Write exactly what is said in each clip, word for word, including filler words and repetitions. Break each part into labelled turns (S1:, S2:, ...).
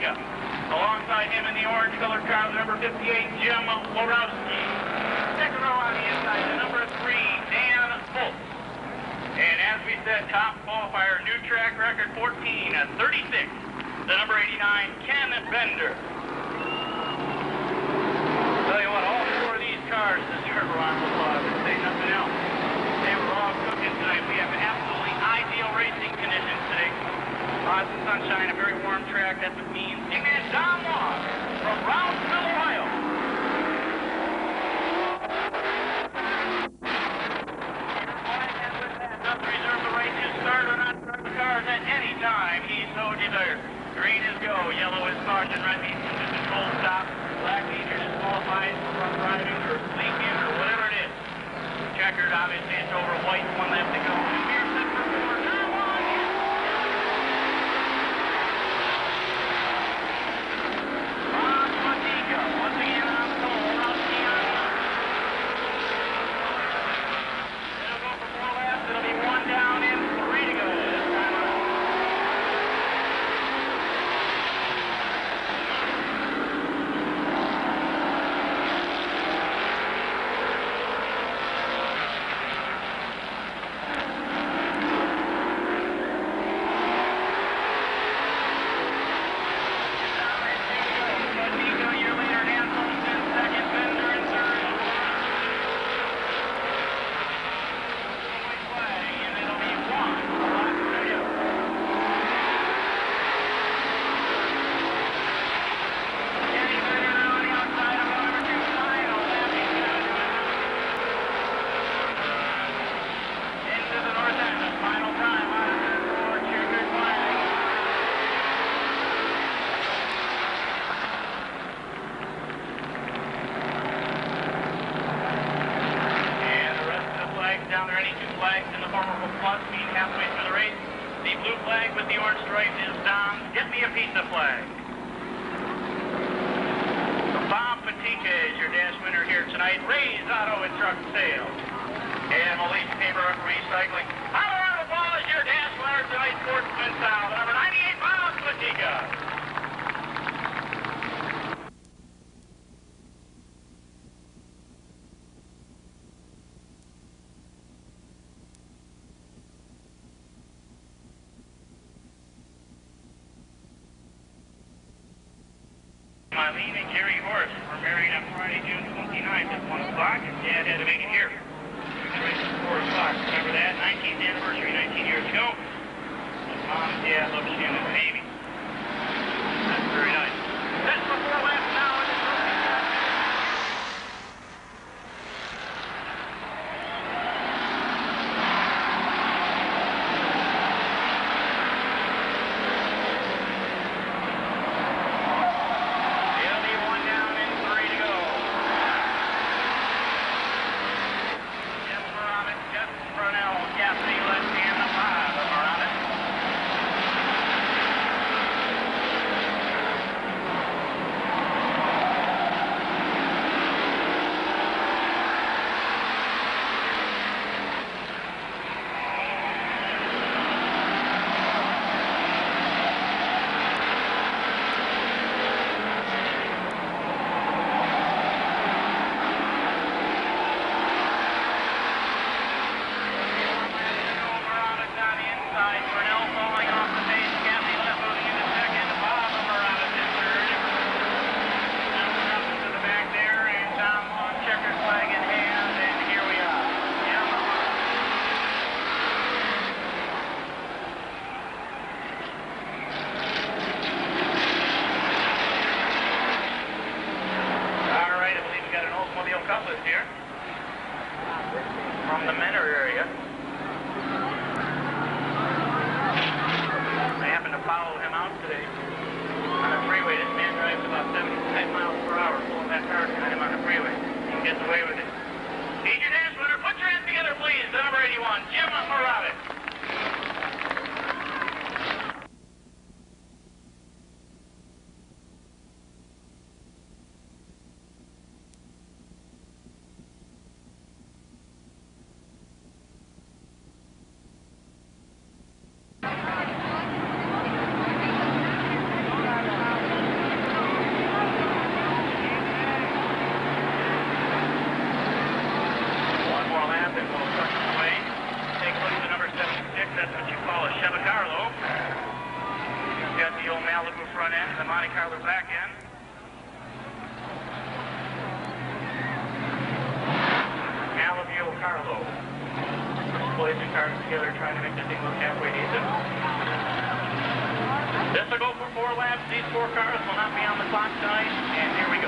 S1: Patika. Alongside him in the orange colored car, the number fifty-eight, Jim Lorowski. Second row on the inside, the number three, Dan Fultz. And as we said, top qualifier, new track record, fourteen thirty-six. The number eighty-nine, Ken Bender. Tell you what, all four of these cars deserve a round of applause, if say nothing else. They were all cooking tonight. We have absolutely ideal racing conditions today. Lots of sunshine, a very warm track. That's what means. In that Don Law from Brownsville, Ohio. Does reserve the right to start or not start the cars at any time he so desires. Green is go, yellow is caution, red means to control stop, black means you're disqualified from driving or leaking or whatever it is. Checkered, obviously it's over, white, one left to go. Here's set for four, now on. Bob Patika, once again on the pole, Rowski on one. It'll go for four laps, it'll be one down and three to go this time around. Down there, any two flags in the form of a plus mean halfway through the race. The blue flag with the orange stripe is down. Get me a pizza flag. Bob Patika is your dash winner here tonight. Ray's Auto and Truck Sales. And Malik Paper Recycling. Colorado Ball is your dash winner tonight. Sportsman South. Number ninety-eight, Bob Patika. Marlene and Gary Horst were married on Friday, June twenty-ninth at one o'clock, and Dad had to make it here. The race at four o'clock. Remember that? nineteenth anniversary, nineteen years ago. And Mom and Dad love Shin and the baby. That's very nice. That's for four laps now. In the Malibu front end and the Monte Carlo back end. Malibu Carlo. Placing cars together, trying to make this thing look halfway decent. This will go for four laps. These four cars will not be on the clock tonight, and here we go.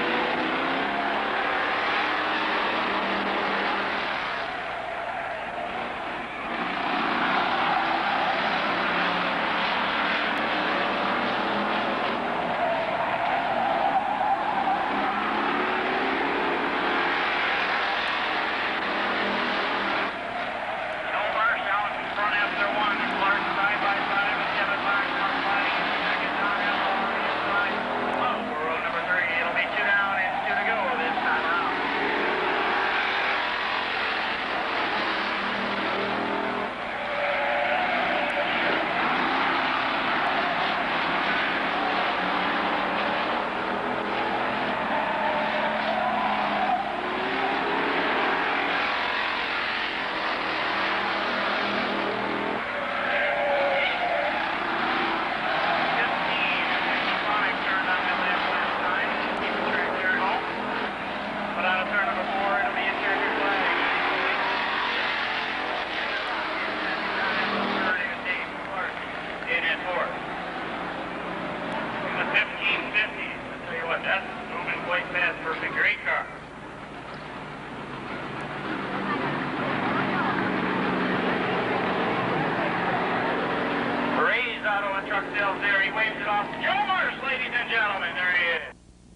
S1: There, he waves it off to Joe Marsh, ladies and gentlemen. There he is.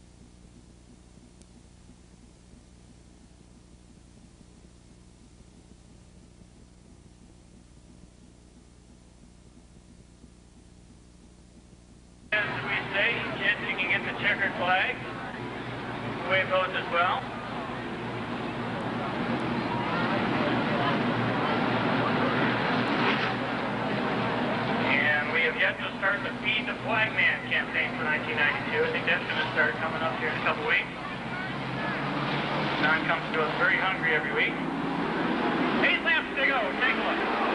S1: As we say, kids, you can get the checkered flag. Wave those as well. Yet to start the Feed the Flagman campaign for nineteen ninety-two. I think that's going to start coming up here in a couple weeks. Don comes to us very hungry every week. Eight laps to go. Take a look.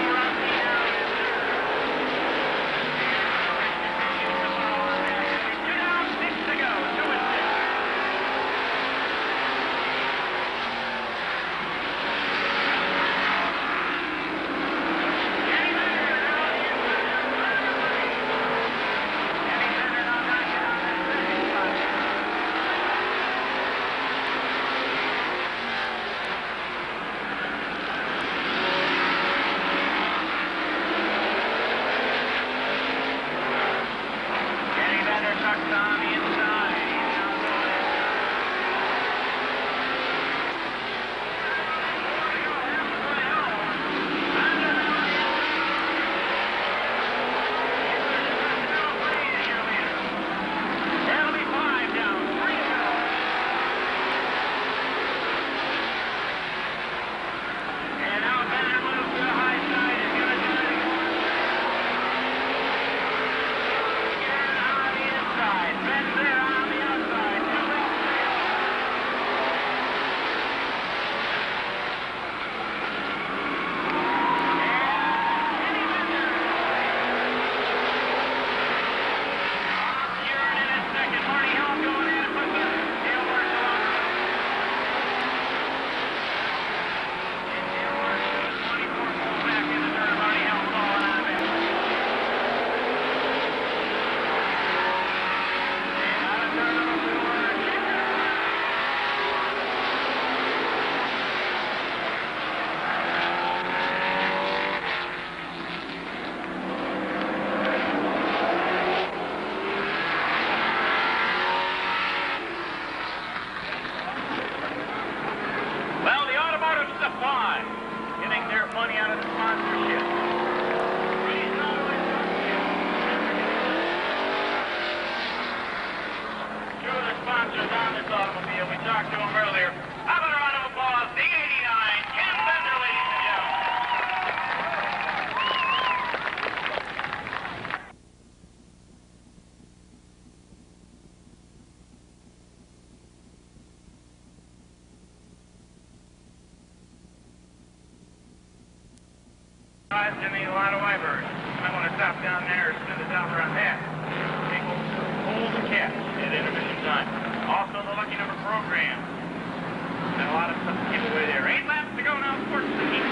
S1: Two And the Lotto Ivers. I want to stop down there, spin the dollar on that. Take hold and catch at intermission time. Also the lucky number program. And a lot of stuff to give away there. Eight laps to go now. Sportsman Heat.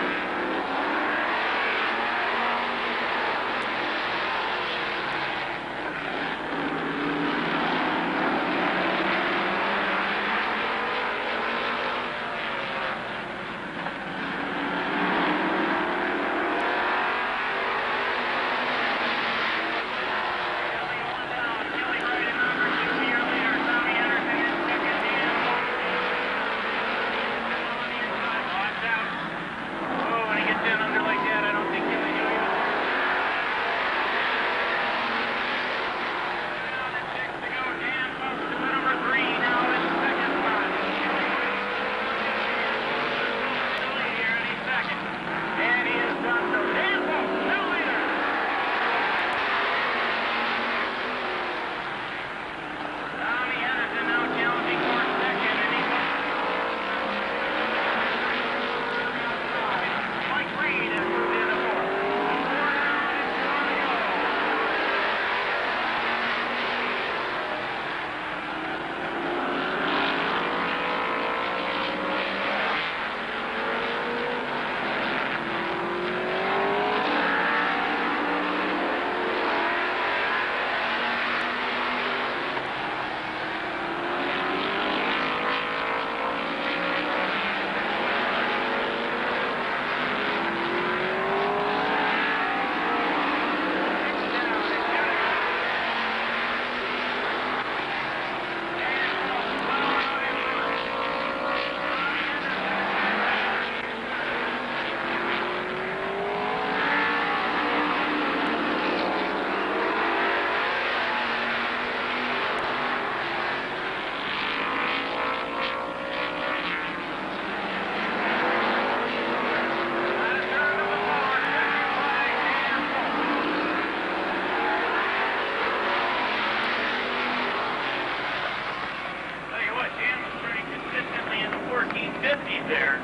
S1: There.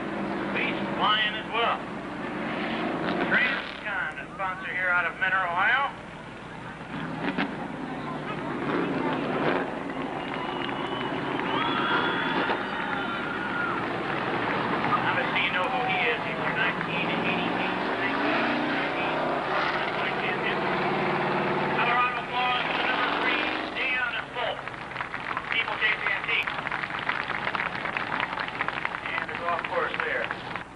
S1: Beast flying as well. Transcon, a sponsor here out of Menor, Ohio. Obviously you know who he is. He's from nineteen eighty-eight. Colorado Falls, number three, Dion and Bolt. People chasing antique. Off course there.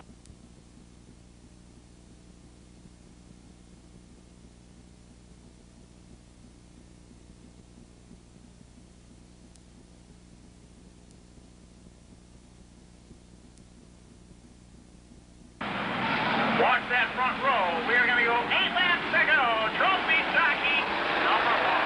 S1: Watch that front row. We are going to go eight laps to go. Trophy jockey number one.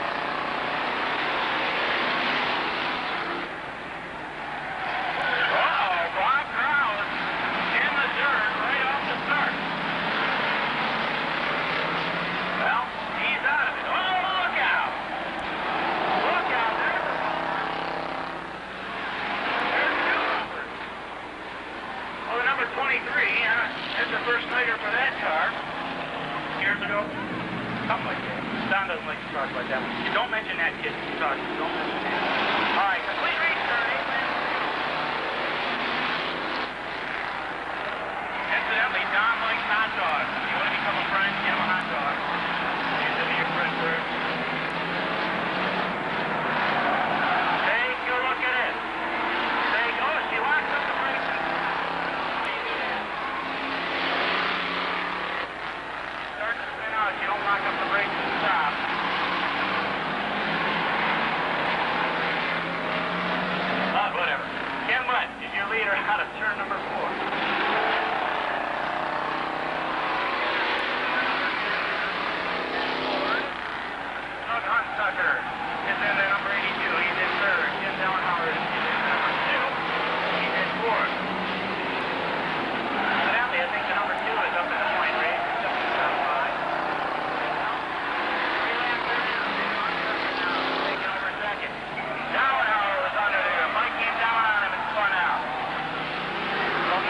S1: twenty-three, uh, that's the first nighter for that car. Years ago. Something like that. Don doesn't like to talk about that. Don't mention that, kid. Sorry, don't mention that. All right, complete restart. Incidentally, Don likes hot dogs. If you want to become a friend, give him a hot dog. He's to be your friend first. Take a look at it. Take, oh, she locks up the brakes. You don't lock up the brakes and stop. Uh, whatever. Ken Mutt is your leader out of turn number four. Doug Hunsucker is in there, number eighty-two. He's in third. Jim Dellenhauer is in number two. He's in fourth. Evidently, I think the number two is up in the point race. It's up in the top five. Dellenhauer was under there. Mike came down on him and spun out. So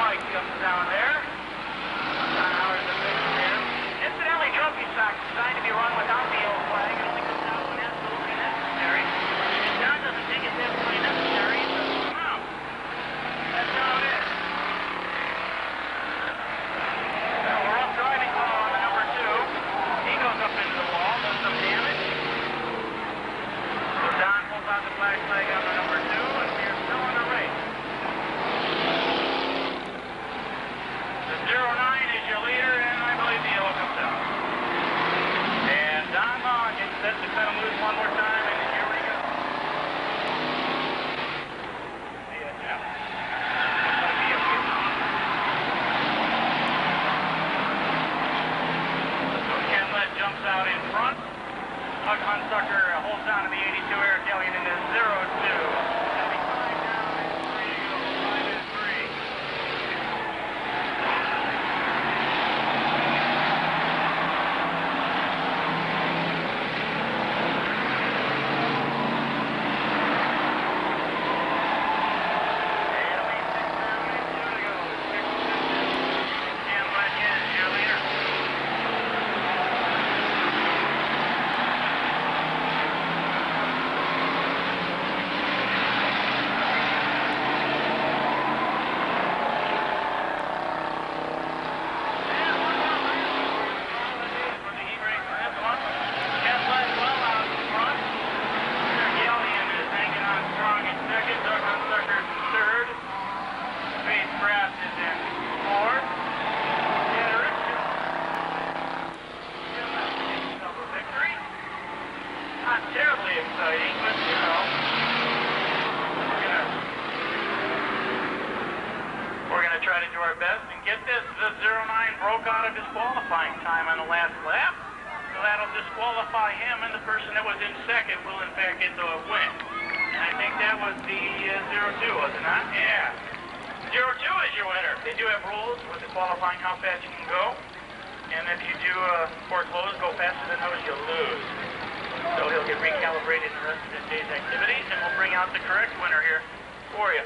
S1: our best. And get this, the zero nine broke out of his qualifying time on the last lap. So that'll disqualify him, and the person that was in second will, in fact, get the win. And I think that was the uh, zero two, was it not? Yeah. zero two is your winner. They do have rules with the qualifying how fast you can go. And if you do, uh, before close, go faster than those, you'll lose. So he'll get recalibrated in the rest of this day's activities, and we'll bring out the correct winner here for you.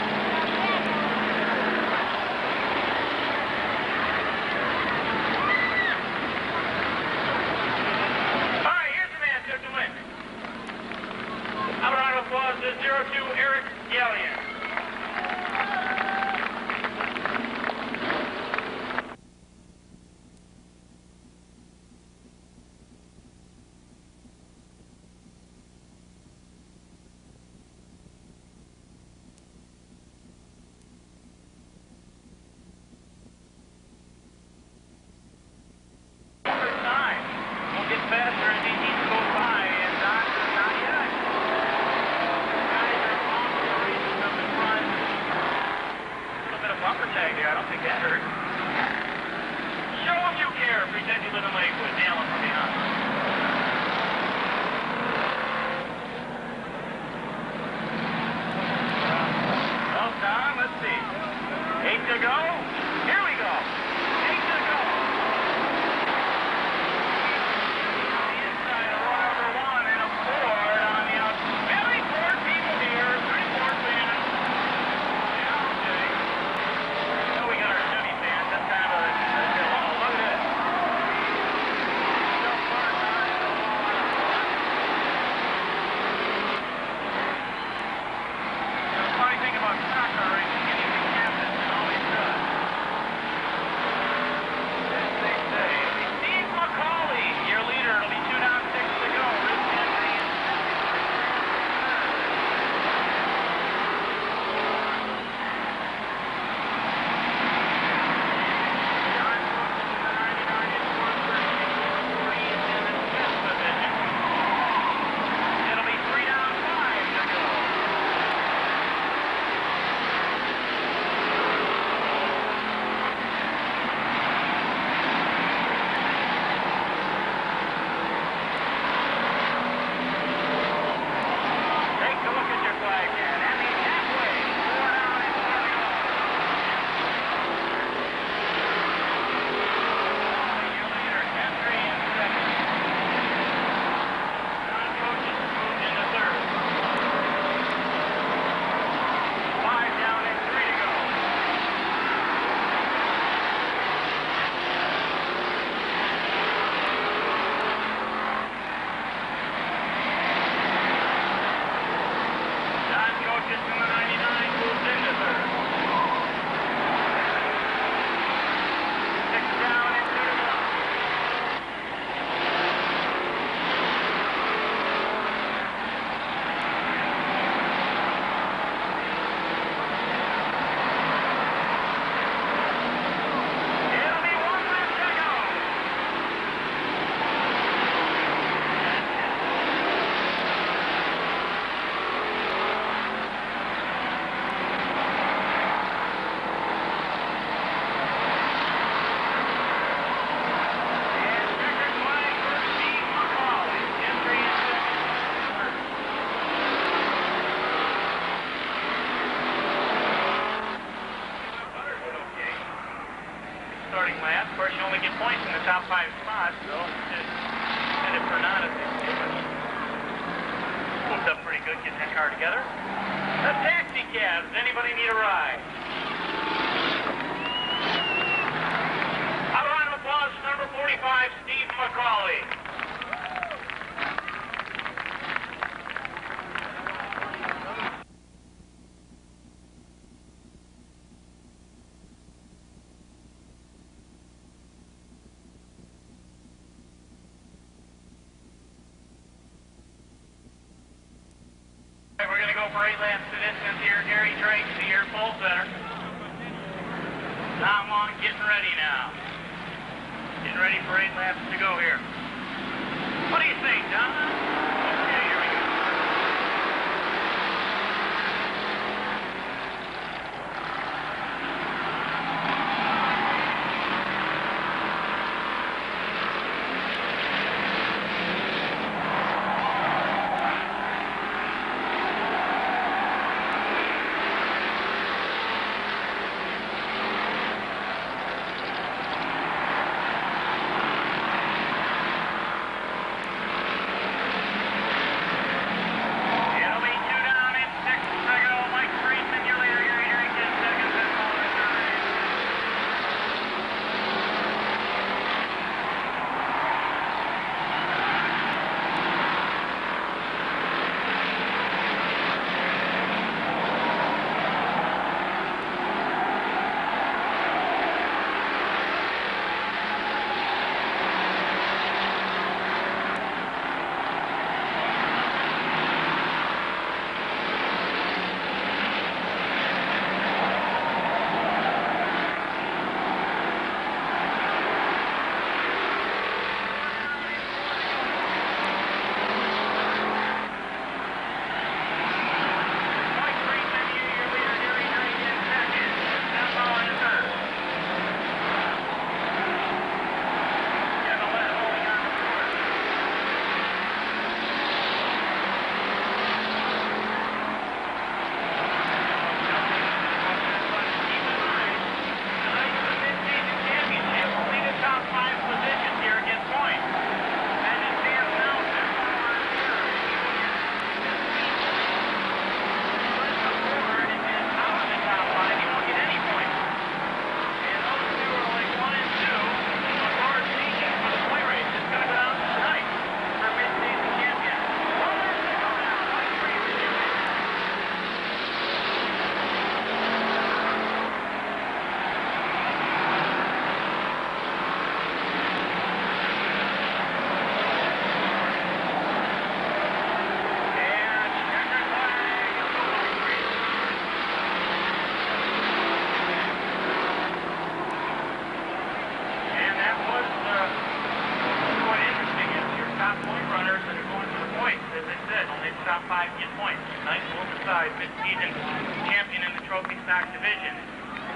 S1: All right, here's the man who took the win. Have a round of applause to zero two Eric Gallion. For eight laps to distance here, Gary Tracy here, full center. Tom Long getting ready now. Getting ready for eight laps to go here. What do you think, Tom? Okay, here we go.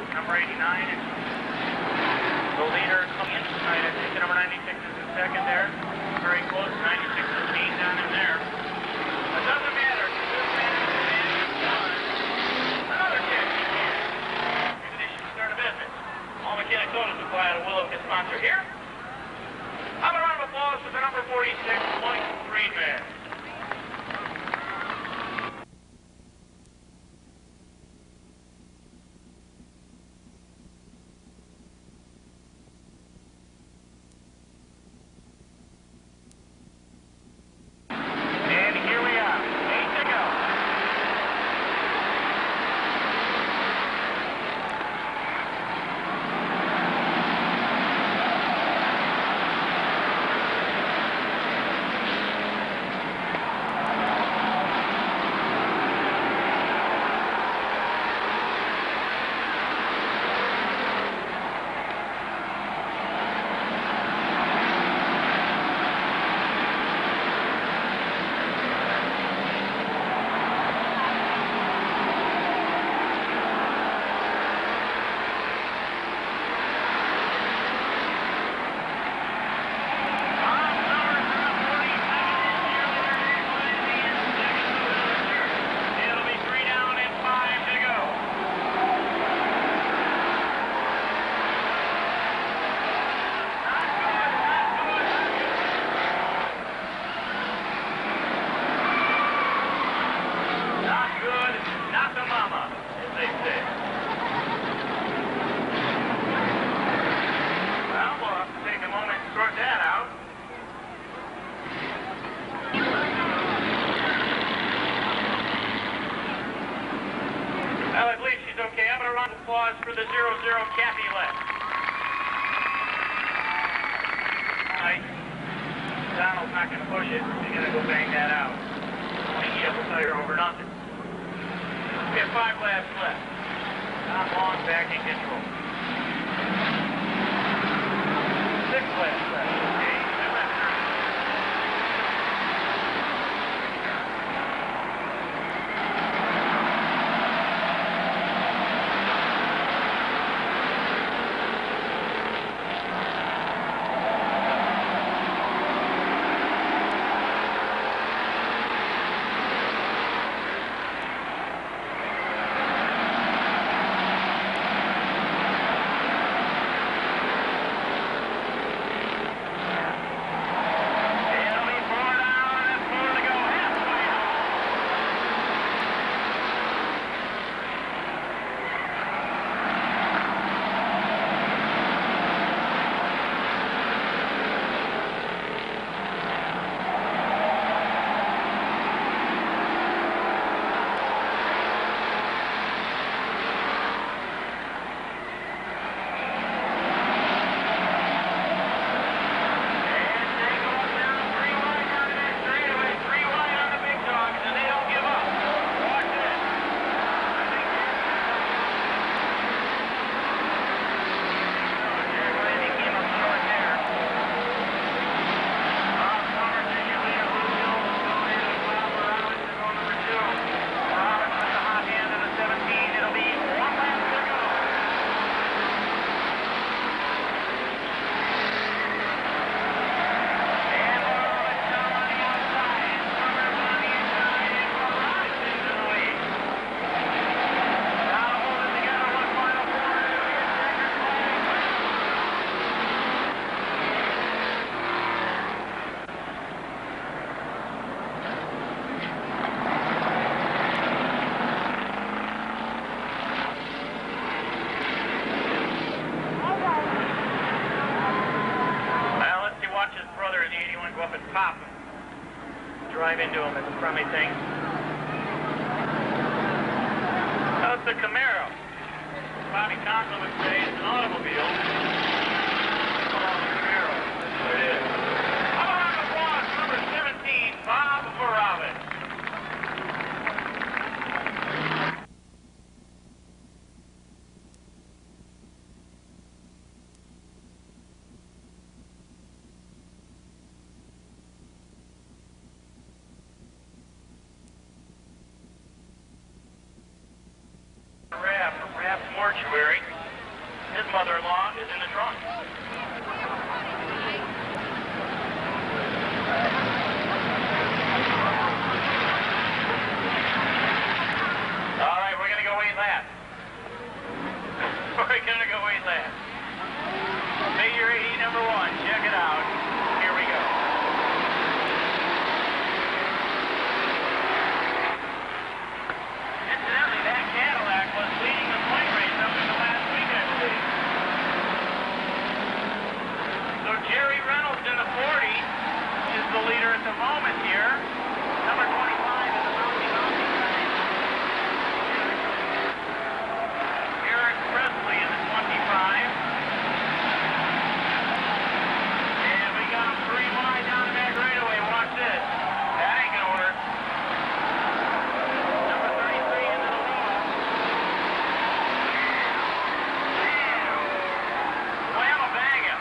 S1: number eighty-nine. The leader coming inside, I think number ninety-six is in second there. Very close, ninety-six is being down in there. It doesn't matter. This man is one. Another kick. Maybe they should start a business. All mechanic soda supply out of Willow is sponsor here. Have a round of applause for the number forty-six, Mike Friedman. Applause for the zero zero Kathy left. Right. Donald's not going to push it. He's going to go bang that out. He has a tire over nothing. We have five laps left. Tom Long back in control. Six laps left. Okay. I left her. Drive into him is a friendly thing. That's the Camaro. Bobby Conklin would say it's an automobile. It's a Camaro. There it is. How about an applause for number seventeen, Bob Varavich. Perhaps more mortuary. His mother-in-law is in the trunk. All right, we're gonna go eight laps. We're gonna go eight laps. Figure eighty, number one. Check it out. Here we go. Incidentally, that Cadillac was leading the point race up in the last week, I believe. So Jerry Reynolds in the forty is the leader at the moment here. Number twenty-five is the Mountie Mountie guy. Eric Presley in the twenty-five. And we got him three wide down the back right away. Watch this. That ain't gonna work. Number thirty-three into the lead. Wham a bang him.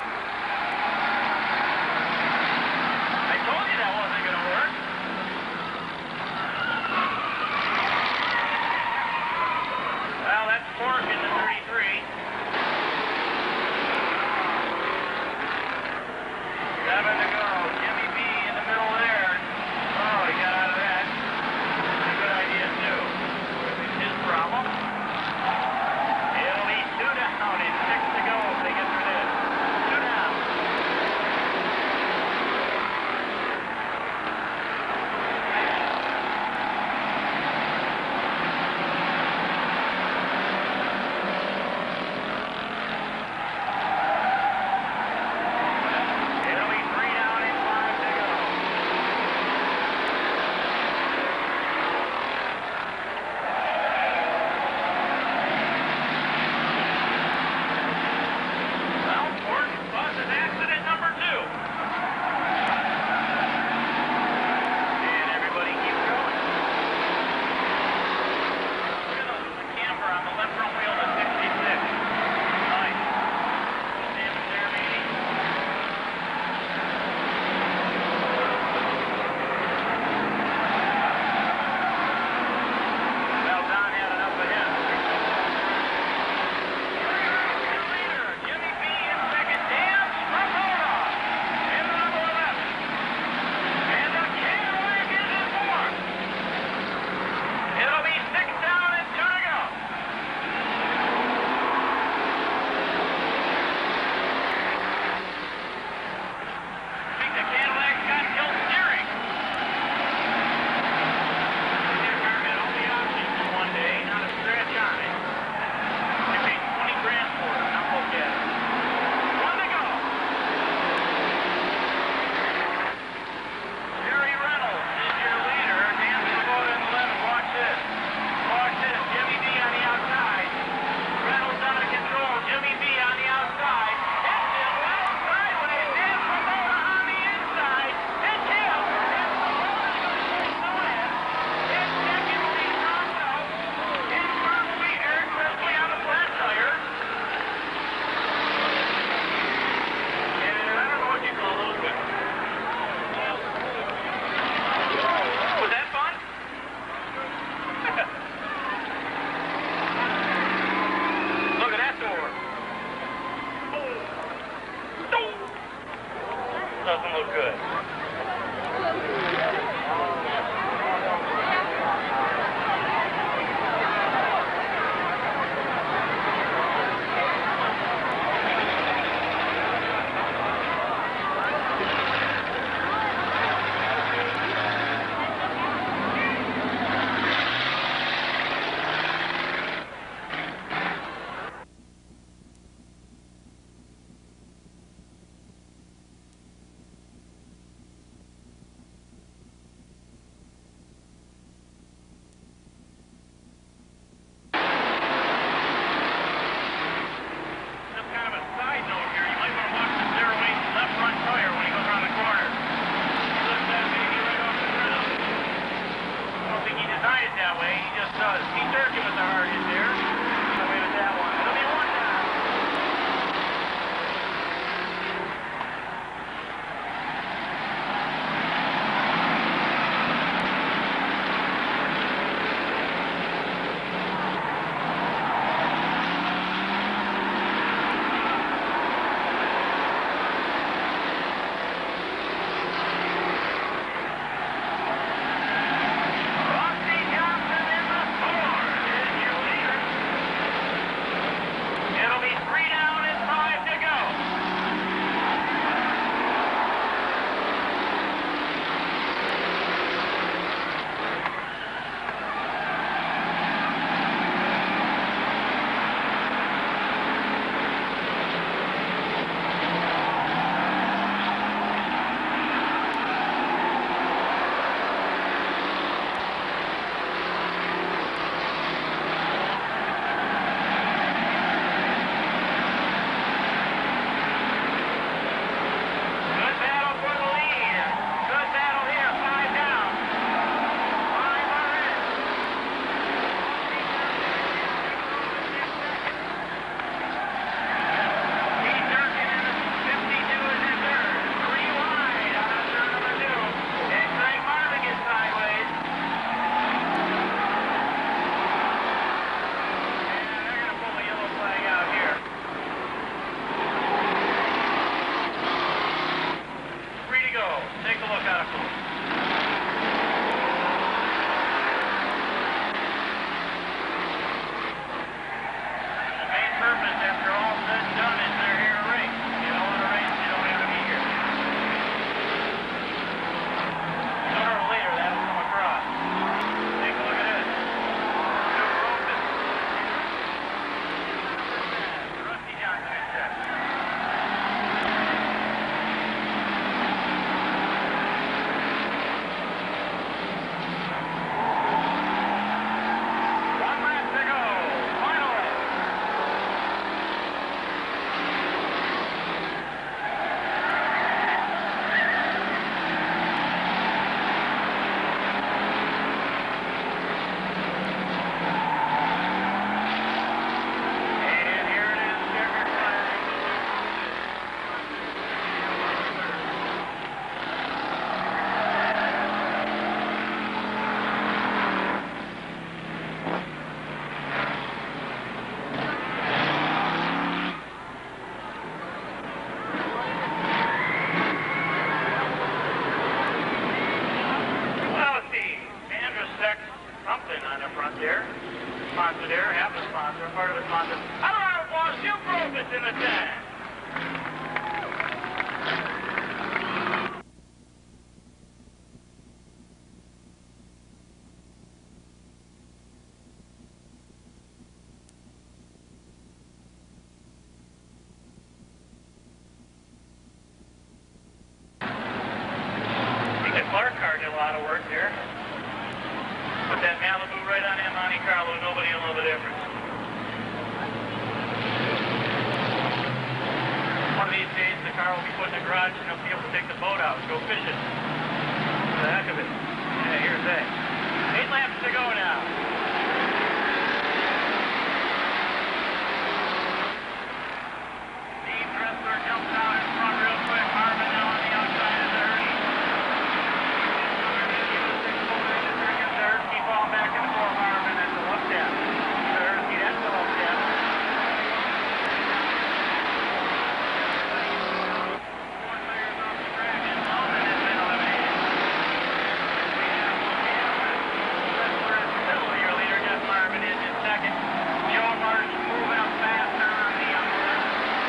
S1: I told you that wasn't gonna work. Well, that's Pork in the thirty-three. Seven to go. Jimmy B in the middle there. Oh, he got out of that. That's a good idea, too. It's his problem. It'll be two down and six to go if they get through this. Two down. It'll be three down and five to go. Well, Ford causes accident number two. And everybody keeps going. Look at the, the camper on the left front wheel, the sixty-six. Nice. Damage there, maybe. Well, Don had enough of him. Leader, Jimmy B in second. Dan Strumbola in the number eleven. And the Cadillac is in fourth. It'll be six down and two to go. I think the Cadillac's got tilt steering. Their car had all the options in one day, not a scratch on it. They paid twenty grand for it. Now look at it. One to go. Jerry Reynolds is your leader. Dan Strumbola in the eleven. Watch this. Watch this. Jimmy B on the outside. Reynolds out of control. Jimmy B on the outside. Hits him well sideways. Dan Strumbola on the inside. Hits him. Dan Strumbola is going to chase the win. In second will be Tom Wells. In third will be Eric Presley on the flat tire. And I don't know what you call those guys. Was that fun? Look at that door. Doesn't look good. Rufus in the ten. Clark car did a lot of work there. Put that Malibu right on that Monte Carlo, nobody will know the difference. One of these days the car will be put in the garage and they'll be able to take the boat out and go fishing. For the heck of it. Yeah, here's that. Eight laps to go now. Steve Dressler jumps out in front real quick. Marvin now on the outside of the hurry. Falling back in the four, Marvin. That's a look down. Thursday, that's a look down. Four tires off the track, and Melvin has been eliminated. We have Dressler is still your leader. Jeff Marvin is in second. Joe Marsh moving up faster on the outside.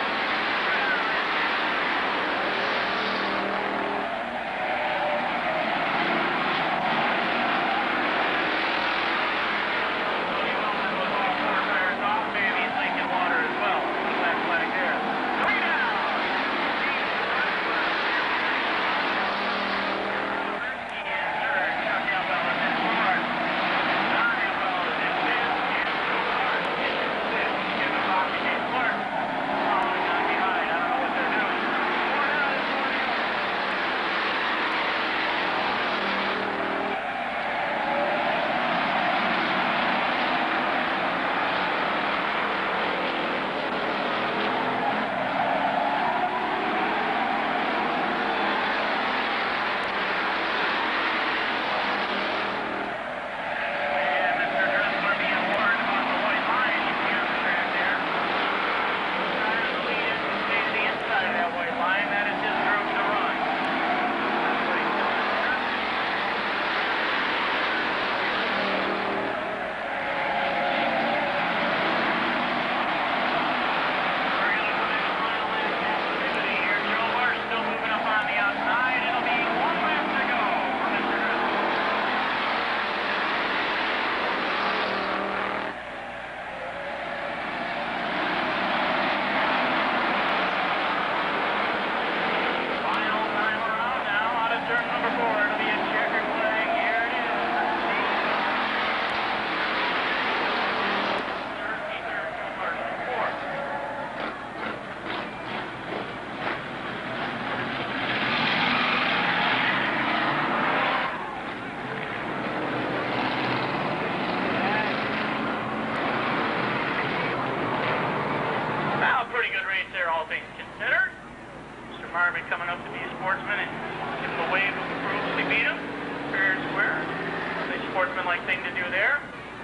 S1: Marvin coming up to be a sportsman and give him a wave of approval. We beat him fair and square. The sportsman-like thing to do there.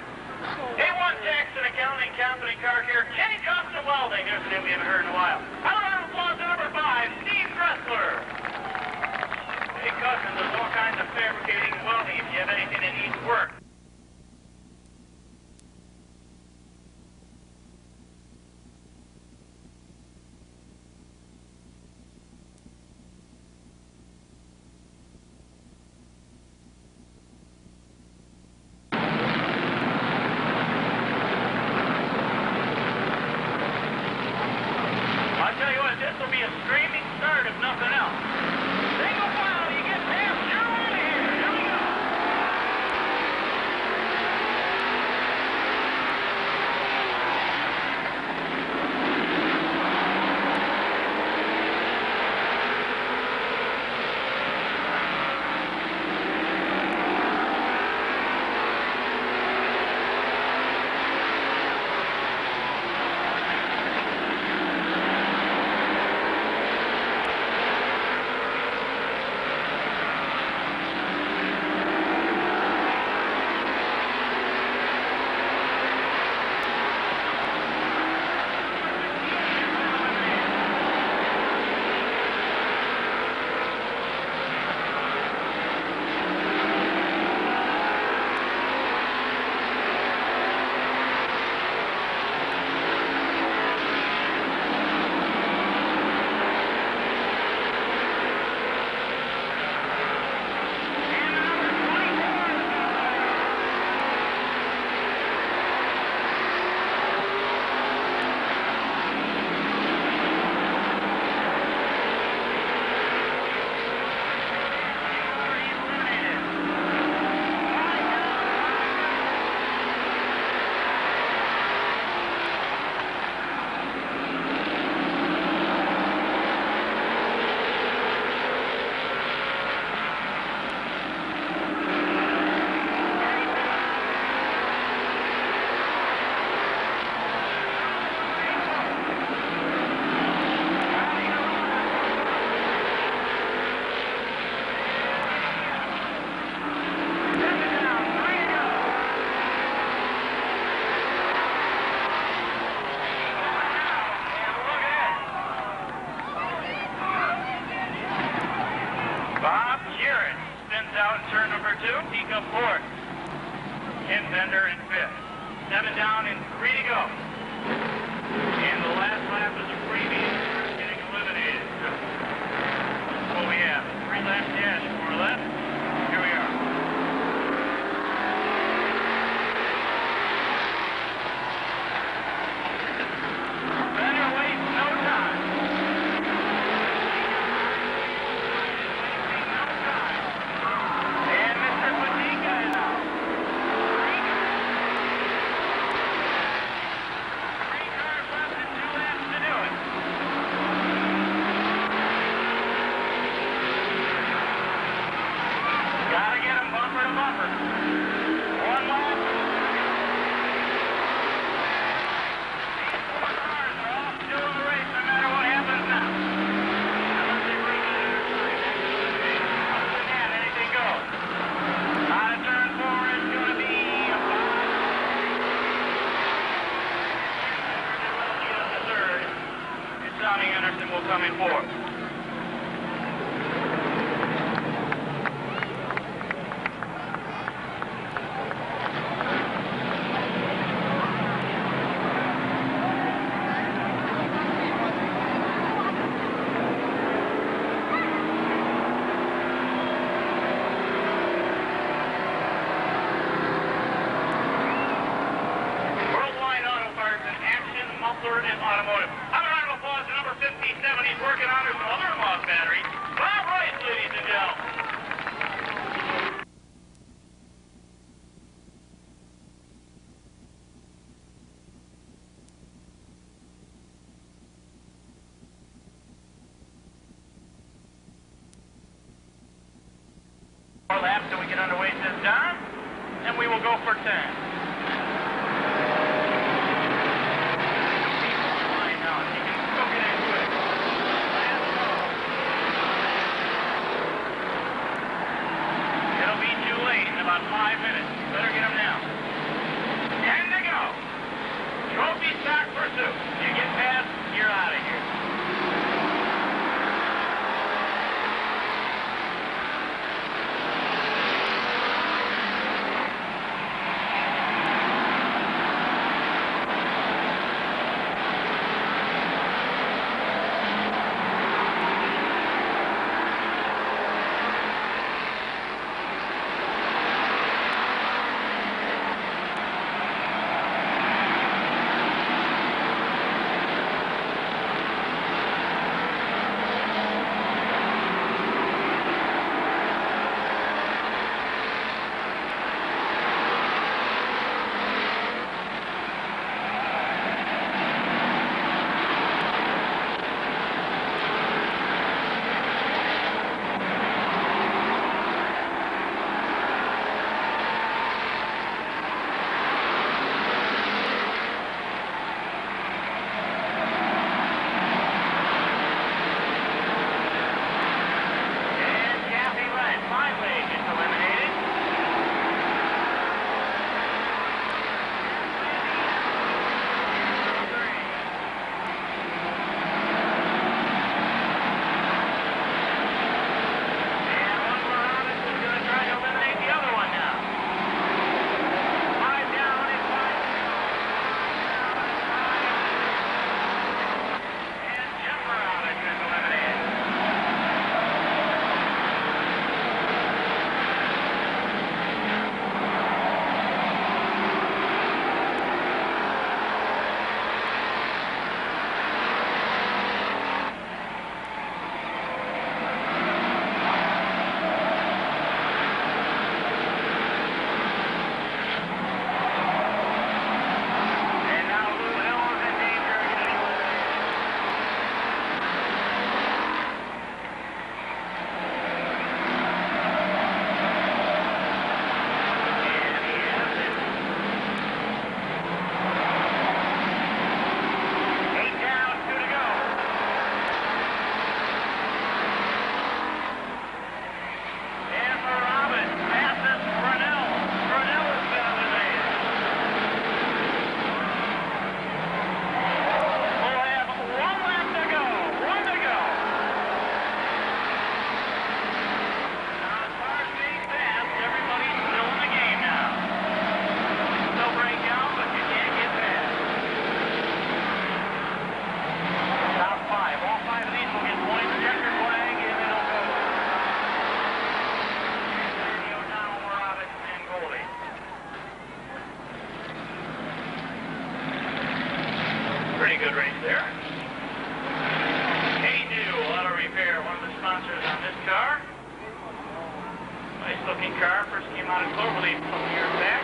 S1: A one Jackson Accounting Company Car Care, Kenny Custom Welding. There's a name we haven't heard in a while. How about applause to number five, Steve Dressler. Hey, Cousins, there's all kinds of fabricating and welding if you have anything that needs work. Johnny Anderson will come in fourth.
S2: And automotive. Have a round of applause to number fifty-seven. He's working on his mother-in-law's battery. Bob Rice, ladies and gentlemen. Four laps till we get underway, says Don, and we will go for ten. Five minutes. Better get them now. And to go. Trophy stock pursuit. You get past, you're out of here. Pretty good race there. K-Do Auto Repair, one of the sponsors on this car. Nice looking car, first came out of Cloverleaf a couple years back.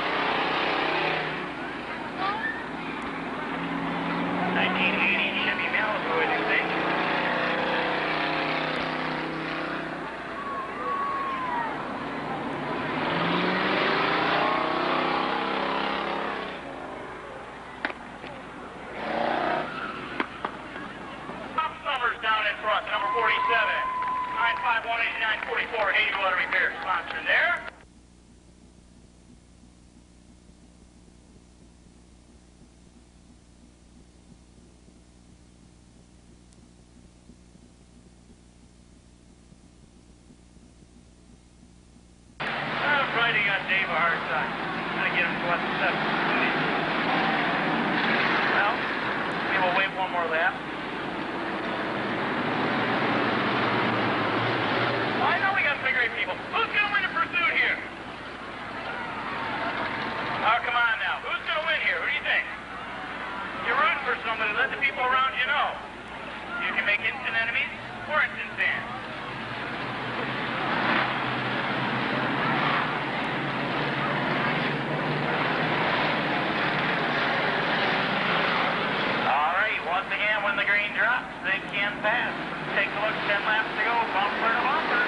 S2: nineteen eighty Chevy Malibu, I think. nine five one, eight nine four four, Haiti Auto Repair, sponsor there. afraid you got Dave a hard time. Trying to get him to what the seven. Well, maybe we'll wait one more lap. Well, I know we got some great people. Who's going to win the pursuit here? Oh, come on now. Who's going to win here? Who do you think? You're rooting for somebody. Let the people around you know. You can make instant enemies or instant fans. All right, once again, when the green drops, they can pass. Take a look, ten laps to go, bumper to bumper.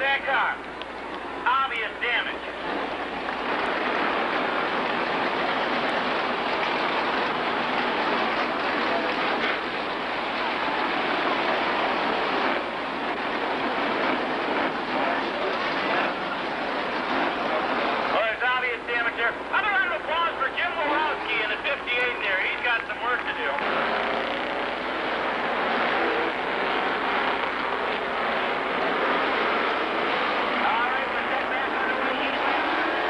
S2: that car. Obvious damage. Another round of applause for Jim Borowski in the fifty-eight there. He's got some work to do. All right, we're set back on the way.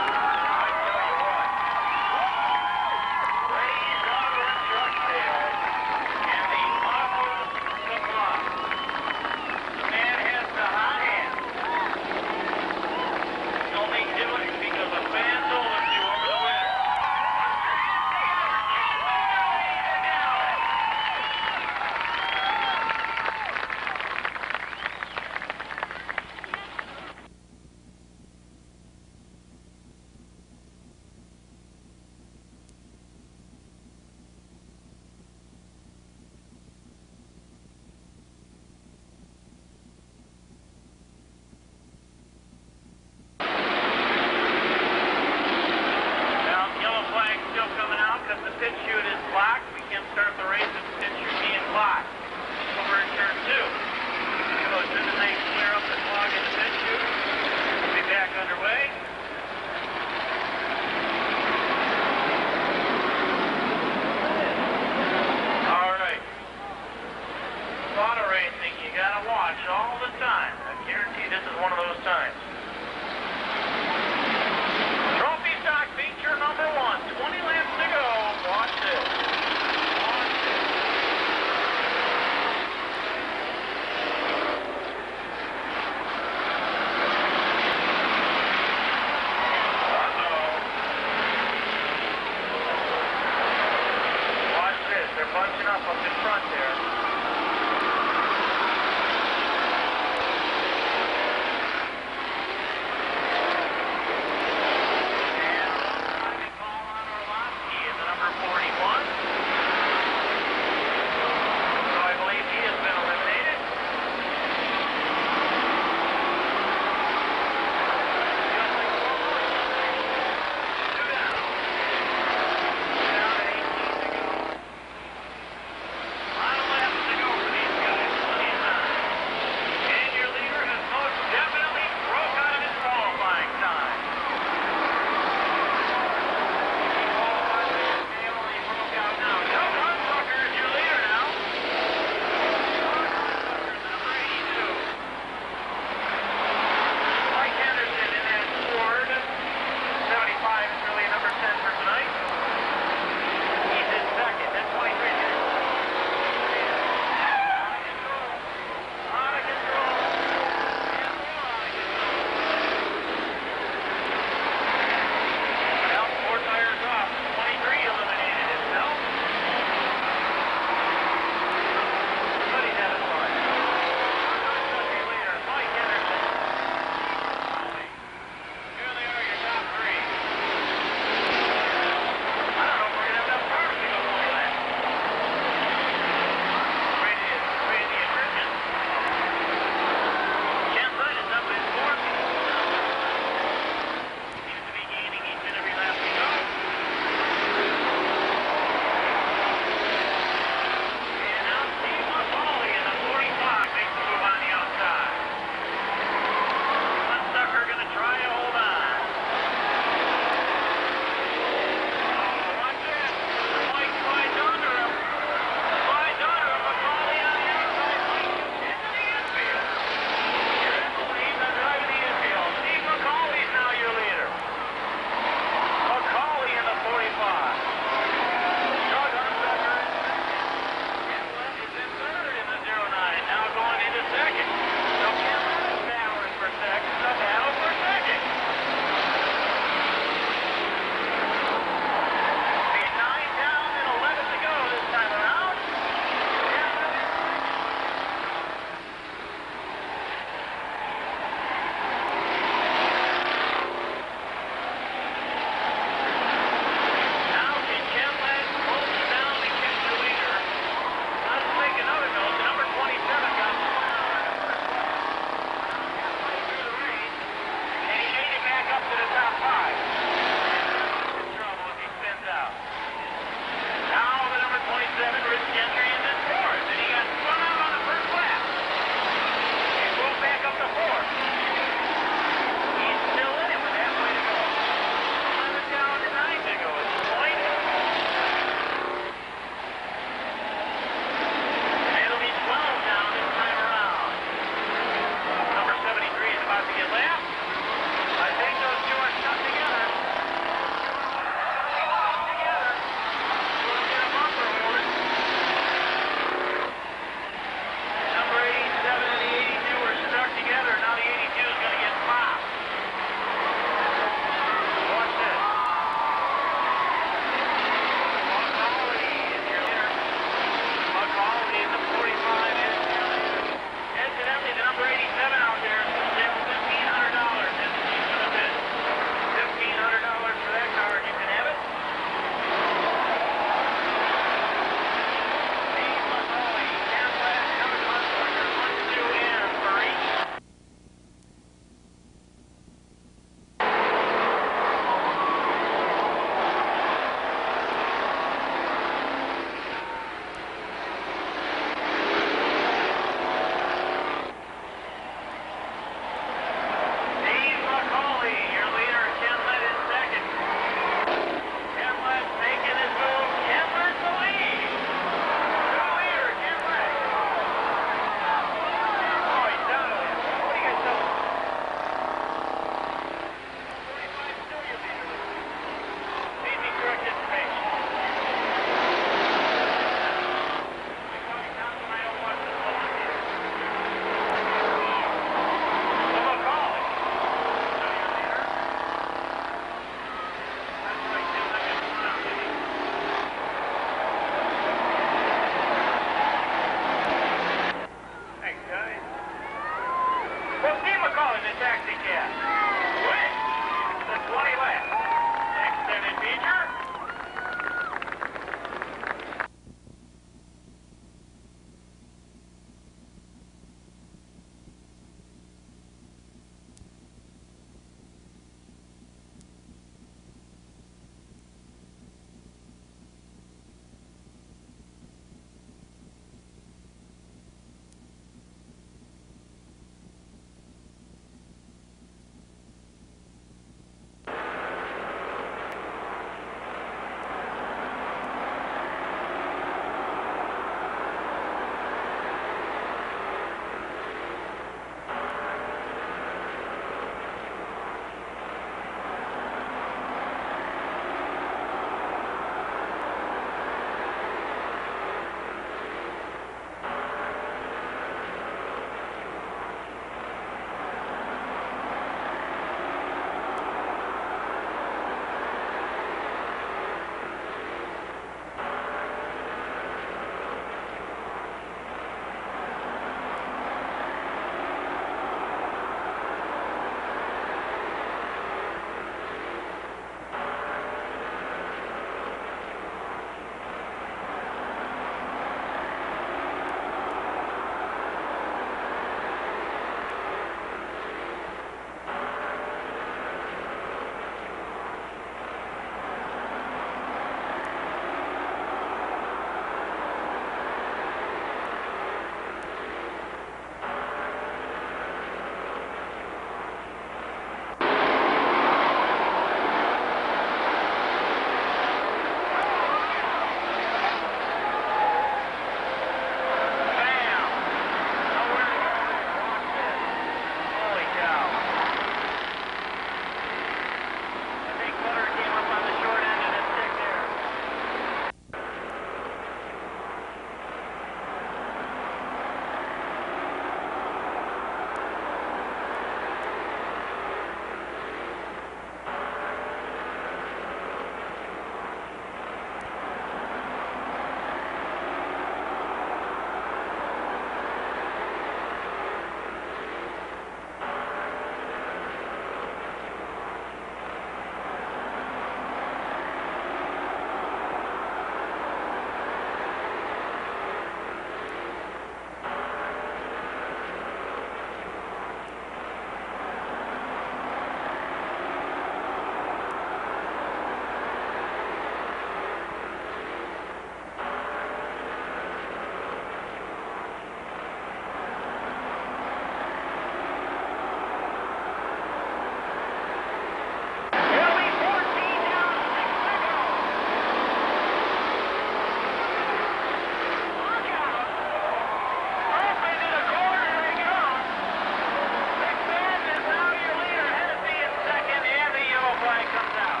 S2: comes out.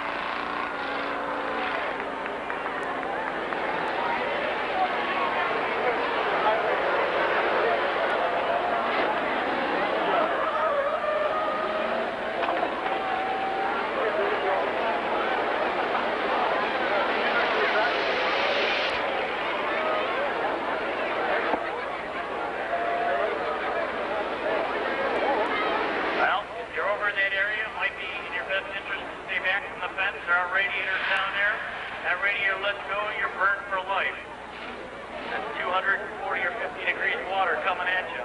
S2: Well, if you're over in that area, it might be in your best interest to stay back from the fence. There are radiators down there. That radiator lets go, you're burned for life. That's two hundred forty or fifty degrees water coming at you.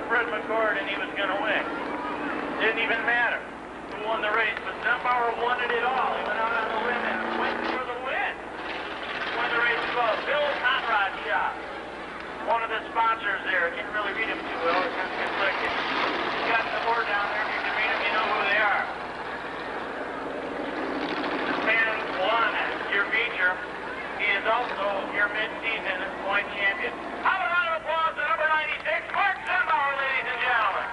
S2: Fred McCord, and he was going to win. Didn't even matter who won the race, but Zembauer wanted it all. He went out on the limb and went for the win. Won the race well. Bill's Hot Rod Shop, one of the sponsors there. Can't really read them too well. It's kind of conflicted. You got the board down there. If you can read them, you know who they are. This man won your feature. He is also your mid-season point champion. How about a round of applause to number ninety-six, Mark Zembauer, ladies and gentlemen.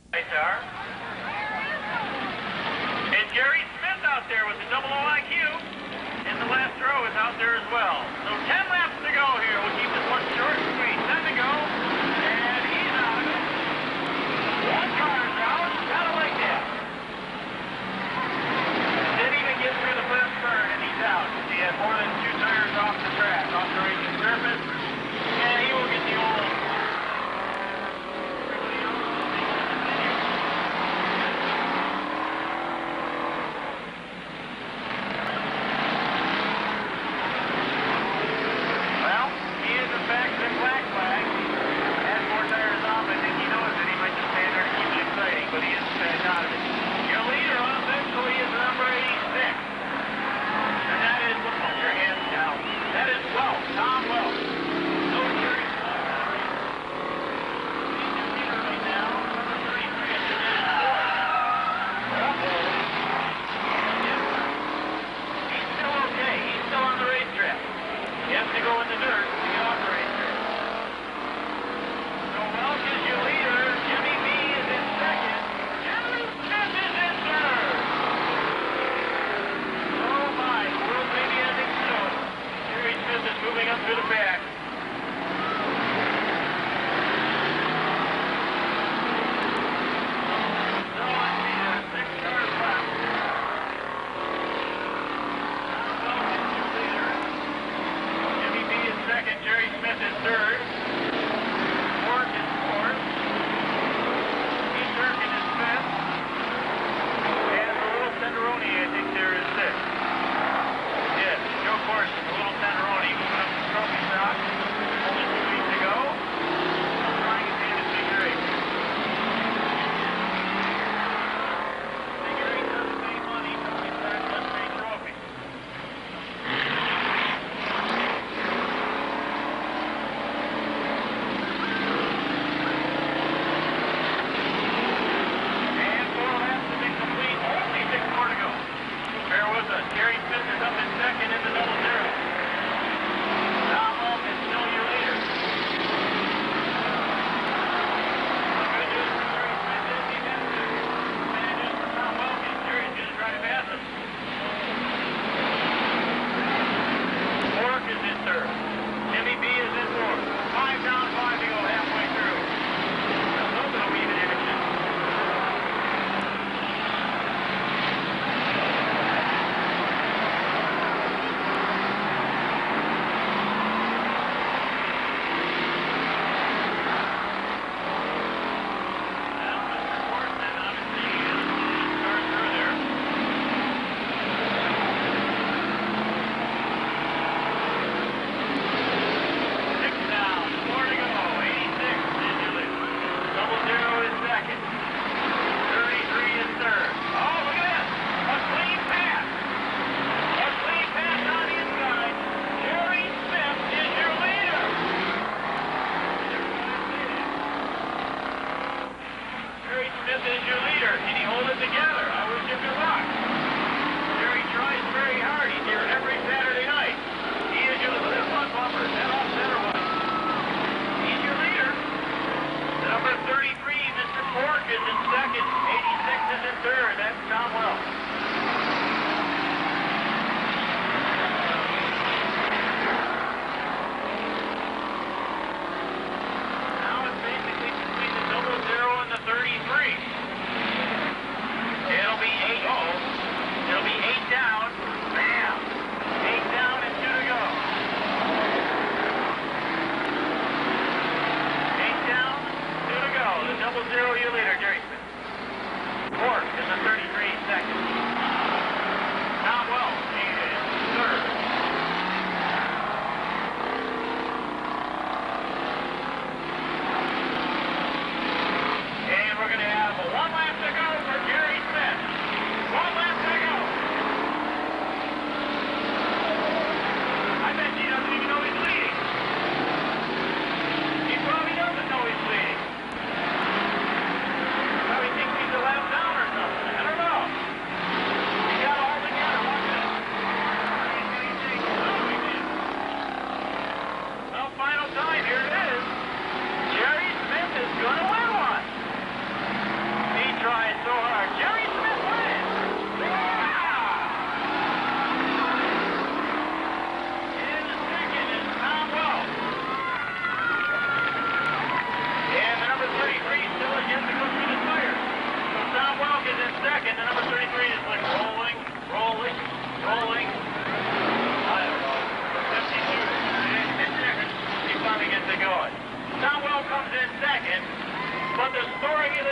S2: Are. And Jerry Smith out there with the double O I Q. And the last row is out there as well. So ten laps to go here. We'll keep this one short and sweet. ten to go. And he's out of it. One car's out. Kind of like that. Didn't even get through the first turn and he's out. He had more than two tires off the track, off the racing surface. And he will get the old. Now it's basically between the double zero and the thirty-three. And Jerry Smith is up in second. Thirty-three is third. Oh, look at that. McLean pass. McLean pass on the inside. Jerry tries very hard. He did every Saturday night. He is just a little bit above her. That off center one. Easier leader. The number thirty-three, Mister Pork, is in second. eighty-six is in third. That's Tom Wells. Now it's basically between the double zero and the thirty-three.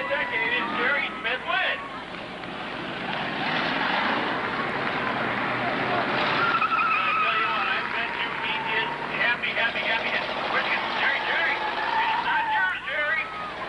S2: decade, and Jerry Smith wins. I tell you what, I bet you he is happy, happy, happy. Where'd you get Jerry, Jerry? It's not yours, Jerry.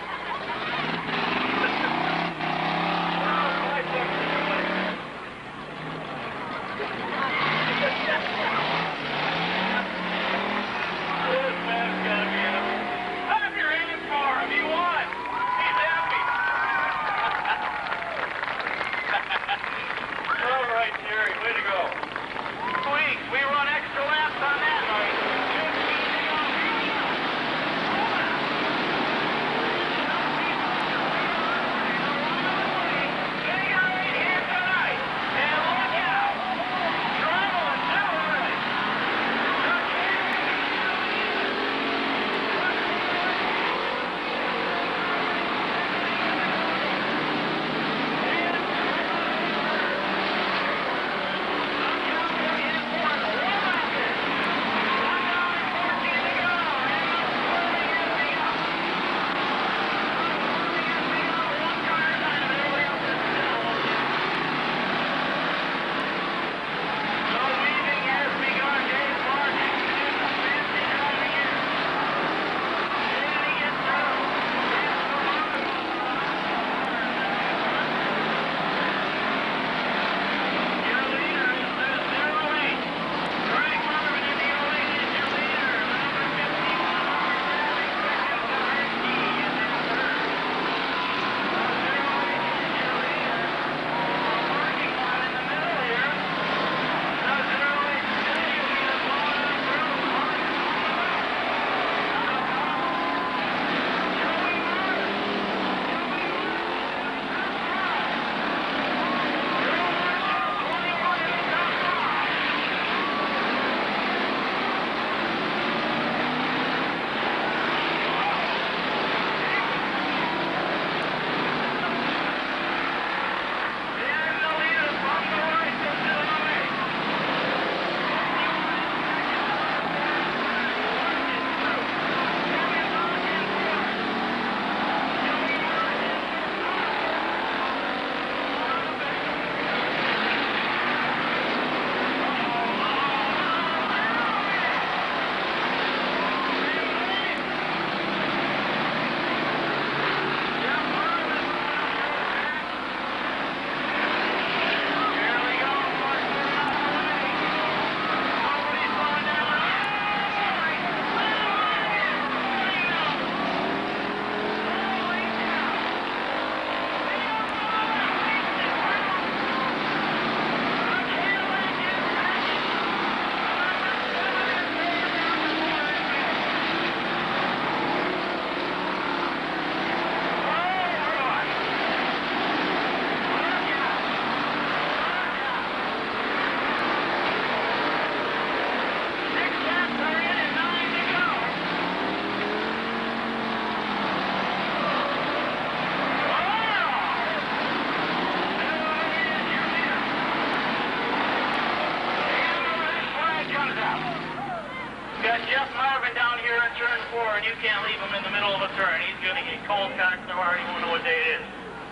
S2: Can't leave him in the middle of a turn. He's going to get cold cocked, so already won't know what day it is.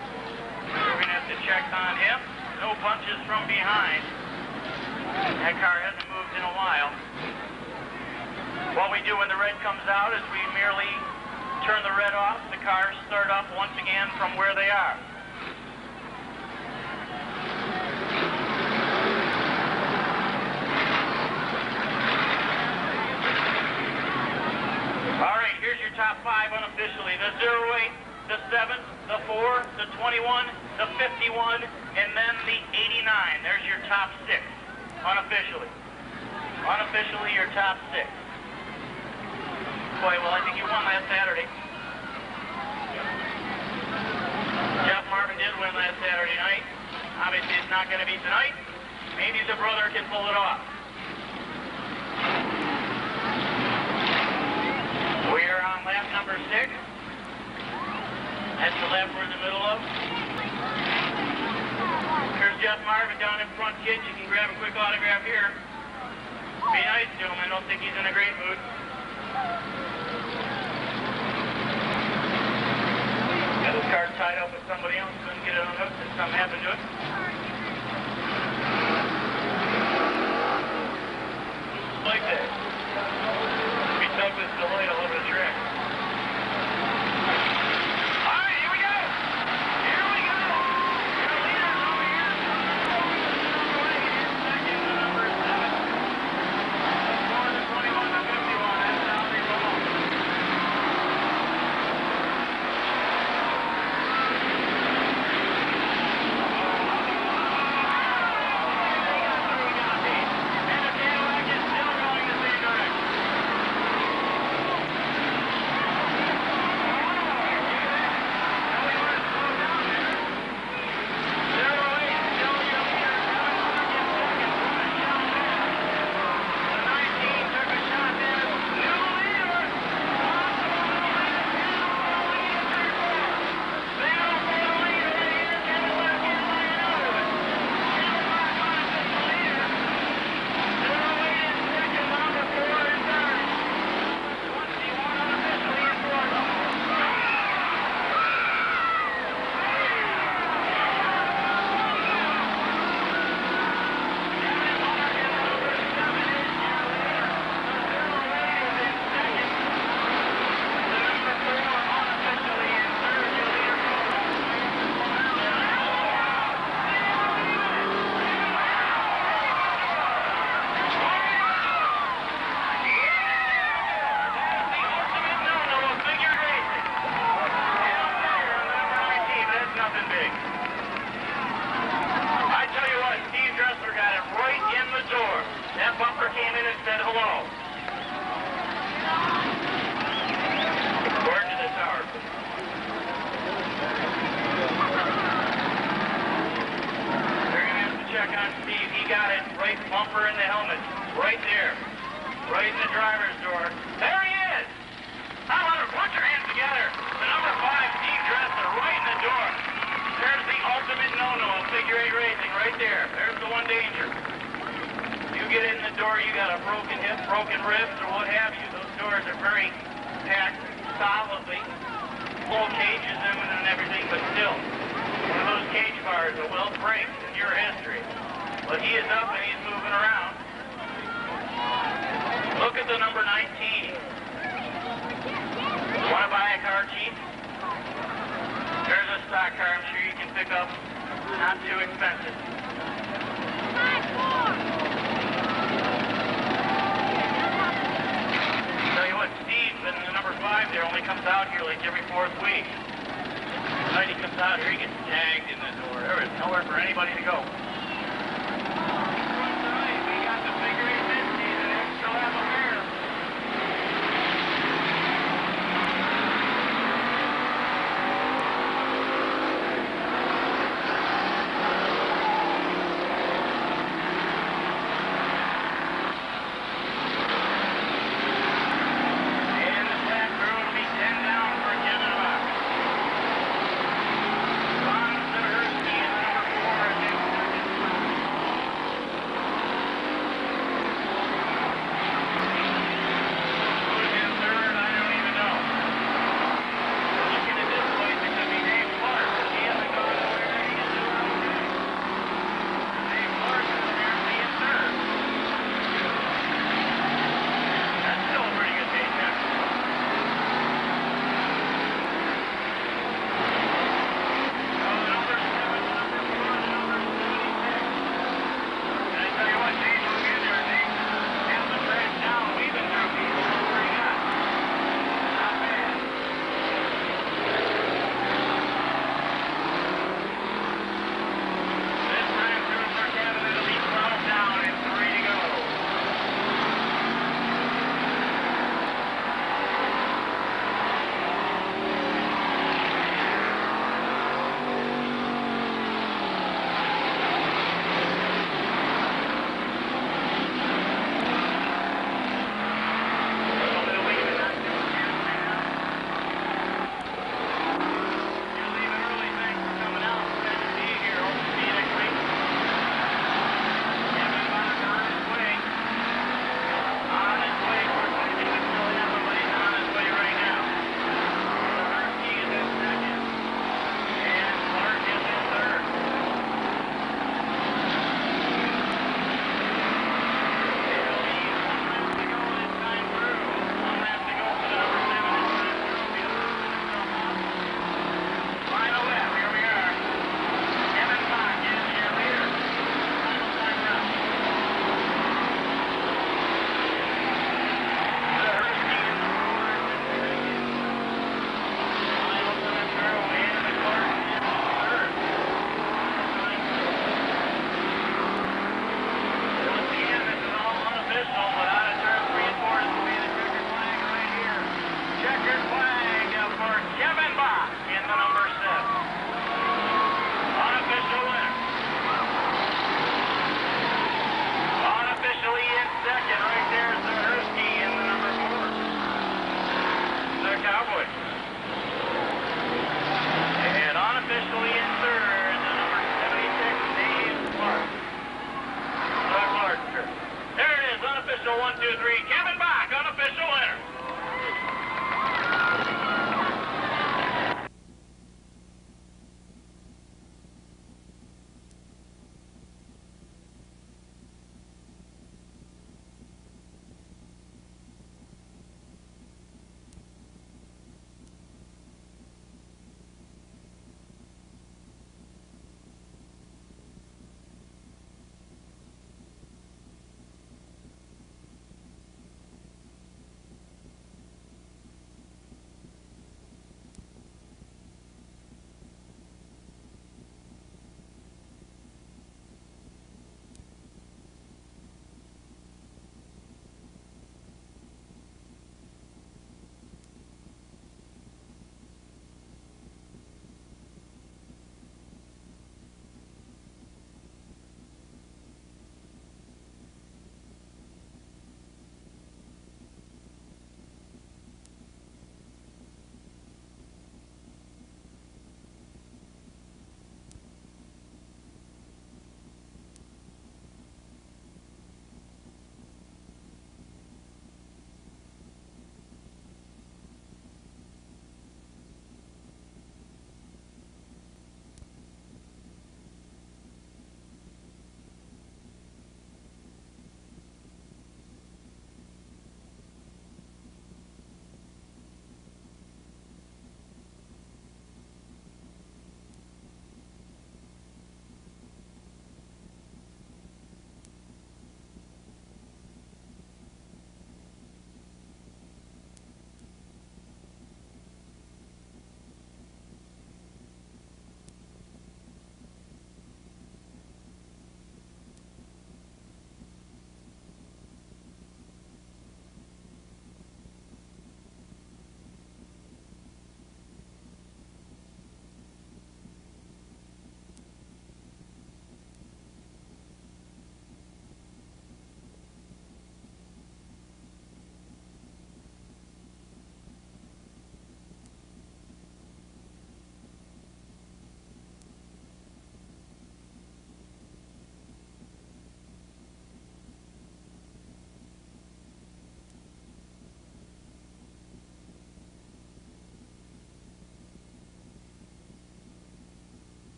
S2: We're going to have to check on him. No punches from behind. That car hasn't moved in a while. What we do when the red comes out is we merely turn the red off. The cars start up once again from where they are. Here's your top five unofficially. The zero eight, the seven, the four, the twenty-one, the fifty-one, and then the eighty-nine. There's your top six unofficially. Unofficially, your top six. Boy, well, I think you won last Saturday. Jeff Marvin did win last Saturday night. Obviously, it's not going to be tonight. Maybe the brother can pull it off. We are on lap number six. That's the lap we're in the middle of. Here's Jeff Marvin down in front, kids. You can grab a quick autograph here. Be nice to him. I don't think he's in a great mood. Got his car tied up somebody else couldn't get it unhooked and something happened to it. Like that. We tug this delay all over the track. Alright, here we go! Here we go! Your leader's over here. Second to number seven. Four to twenty-one to fifty-one. That's how they roll. Bumper in the helmet, right there, right in the driver's door. There he is! How about it? Put your hands together. The number five, Steve Dressler, right in the door. There's the ultimate no-no of figure eight racing, right there. There's the one danger. You get in the door, you got a broken hip, broken ribs, or what have you. Those doors are very packed solidly, full cages in them and everything, but still, one of those cage bars that will break in your history. But he is up and he's moving around. Look at the number nineteen. Want to buy a car cheap? There's a stock car I'm sure you can pick up. Not too expensive. Tell you what, Steve, and the number five there only comes out here like every fourth week. The night he comes out here, he gets tagged in the door. There is nowhere for anybody to go.